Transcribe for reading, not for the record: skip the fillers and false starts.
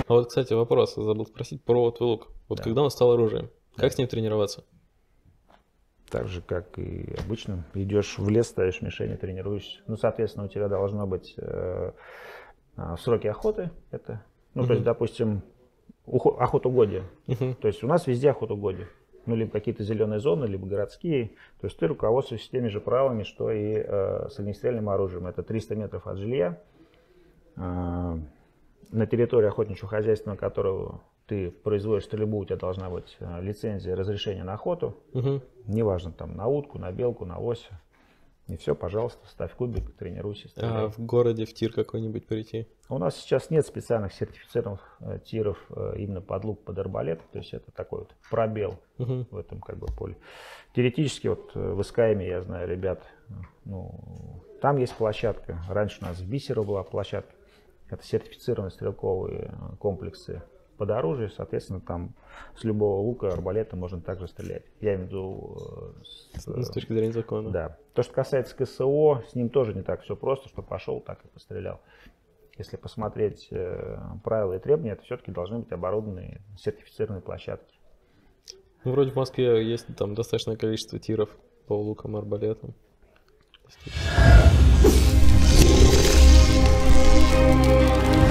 А вот, кстати, вопрос, я забыл спросить про твой лук. Вот Да. когда он стал оружием, Да. как с ним тренироваться? Так же, как и обычно. Идешь в лес, ставишь мишень и тренируешься. Ну, соответственно, у тебя должно быть сроки охоты. Это, ну, то есть, допустим, охотугодие. Мгм. То есть у нас везде охотугодие. Ну, либо какие-то зеленые зоны, либо городские. То есть ты руководствуешься теми же правилами, что и с огнестрельным оружием. Это 300 метров от жилья. На территории охотничьего хозяйства, на которого ты производишь стрельбу, у тебя должна быть лицензия, разрешение на охоту. Мгм. Неважно, там на утку, на белку, на лося. И все, пожалуйста, ставь кубик, тренируйся, А стреляй. в городе в тир какой-нибудь прийти? У нас сейчас нет специальных сертифицированных тиров именно под лук, под арбалет. То есть это такой вот пробел Мгм. в этом как бы поле. Теоретически вот в СКМ я знаю ребят, ну, там есть площадка. Раньше у нас в Бисеро была площадка. Это сертифицированные стрелковые комплексы под оружие. Соответственно, там с любого лука, арбалета можно также стрелять. Я имею в виду С точки зрения закона. да. То, что касается КСО, с ним тоже не так все просто, что пошел, так и пострелял. Если посмотреть правила и требования, это все-таки должны быть оборудованные сертифицированные площадки. Ну, вроде в Москве есть там достаточное количество тиров по лукам, арбалетам. Действительно.